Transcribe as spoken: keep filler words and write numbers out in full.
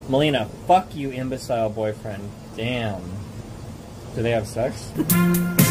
Melina, fuck you, imbecile boyfriend. Damn. Do they have sex?